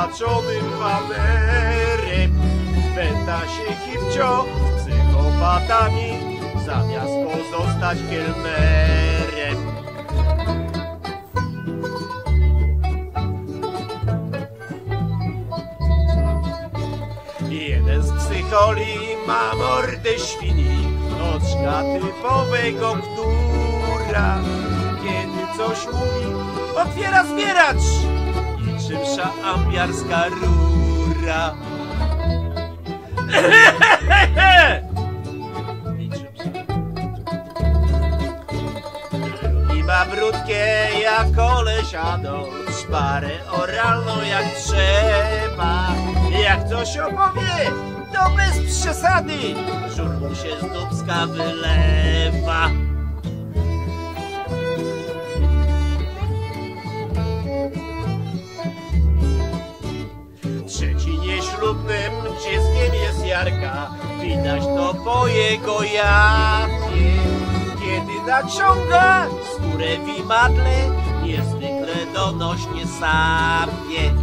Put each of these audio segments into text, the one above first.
rozpaczonym wamerem. Węta się Kipcio z psychopatami, zamiast pozostać kelnerem. Jeden z psycholi ma mordę świni, oczka typowego, która kiedy coś mówi, otwiera zbieracz niczym szaambiarska rura. I ma brudkie jak kolesiano, szparę oralną jak trzeba. Jak coś opowie, to bez przesady, żur mu się z dubska wylewa. Trzeci nieślubnym dzieckiem jest Jarka, widać to po jego jawie. Kiedy naciąga skórę w imadle, niezwykle donośnie sapie.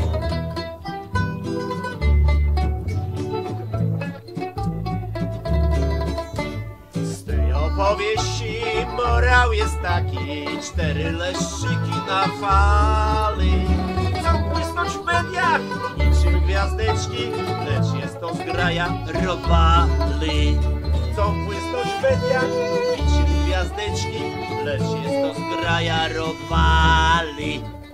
Z tej opowieści morał jest taki: 4 leszczyki na fali chcą błysnąć w mediach niczym gwiazdeczki, lecz jest to zgraja robali. Chcą błysnąć w mediach niczym gwiazdeczki, lecz jest to zgraja robali.